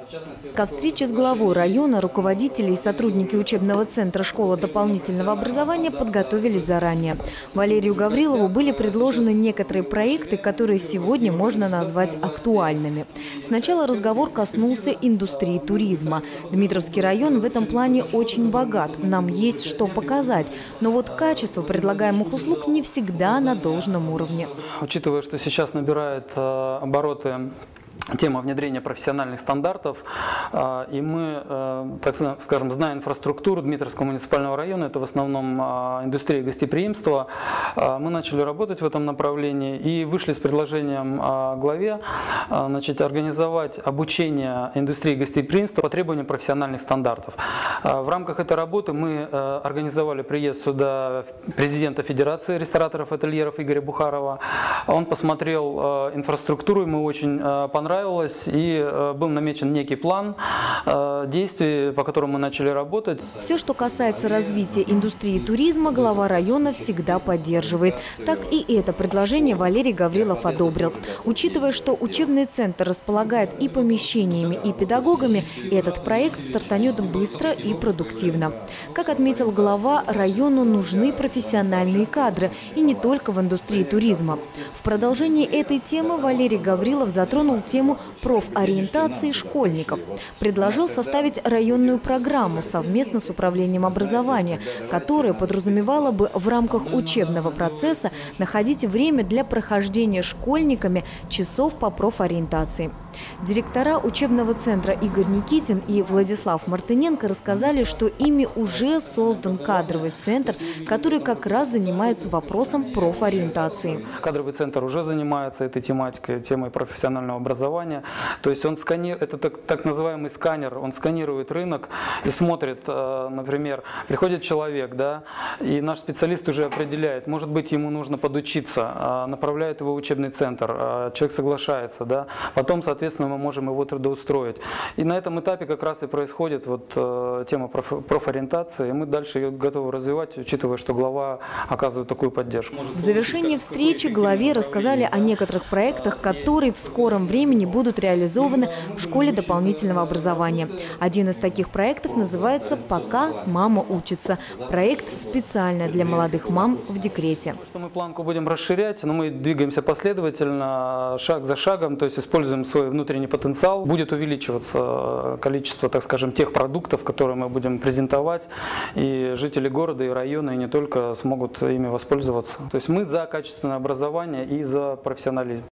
Ко встрече с главой района руководители и сотрудники учебного центра школы дополнительного образования подготовились заранее. Валерию Гаврилову были предложены некоторые проекты, которые сегодня можно назвать актуальными. Сначала разговор коснулся индустрии туризма. Дмитровский район в этом плане очень богат, нам есть что показать. Но вот качество предлагаемых услуг не всегда на должном уровне. Учитывая, что сейчас набирает обороты тема внедрения профессиональных стандартов, и мы, так скажем, зная инфраструктуру Дмитровского муниципального района, это в основном индустрия гостеприимства, мы начали работать в этом направлении и вышли с предложением главе организовать обучение индустрии гостеприимства по требованиям профессиональных стандартов. В рамках этой работы мы организовали приезд сюда президента Федерации рестораторов и ательеров Игоря Бухарова. Он посмотрел инфраструктуру, ему очень понравилось, и был намечен некий план действий, по которому мы начали работать. Все, что касается развития индустрии туризма, глава района всегда поддерживает. Так и это предложение Валерий Гаврилов одобрил. Учитывая, что учебный центр располагает и помещениями, и педагогами, этот проект стартанет быстро и продуктивно. Как отметил глава, району нужны профессиональные кадры, и не только в индустрии туризма. В продолжении этой темы Валерий Гаврилов затронул тему профориентации школьников. Предложил составить районную программу совместно с управлением образования, которая подразумевала бы в рамках учебного процесса находить время для прохождения школьниками часов по профориентации. Директора учебного центра Игорь Никитин и Владислав Мартыненко рассказали, что ими уже создан кадровый центр, который как раз занимается вопросом профориентации. Кадровый центр уже занимается этой тематикой, темой профессионального образования. То есть он сканирует, это так называемый сканер, он сканирует рынок и смотрит, например, приходит человек, да, и наш специалист уже определяет, может быть, ему нужно подучиться, направляет его в учебный центр, человек соглашается, да, потом, соответственно, мы можем его трудоустроить. И на этом этапе как раз и происходит тема профориентации, и мы дальше ее готовы развивать, учитывая, что глава оказывает такую поддержку. В завершении встречи главе рассказали о некоторых проектах, которые в скором времени будут реализованы в школе дополнительного образования. Один из таких проектов называется «Пока мама учится». Проект специально для молодых мам в декрете. Мы планку будем расширять, но мы двигаемся последовательно, шаг за шагом, то есть используем свой внутренний потенциал. Будет увеличиваться количество, так скажем, тех продуктов, которые мы будем презентовать, и жители города и района, и не только, смогут ими воспользоваться. То есть мы за качественное образование и за профессионализм.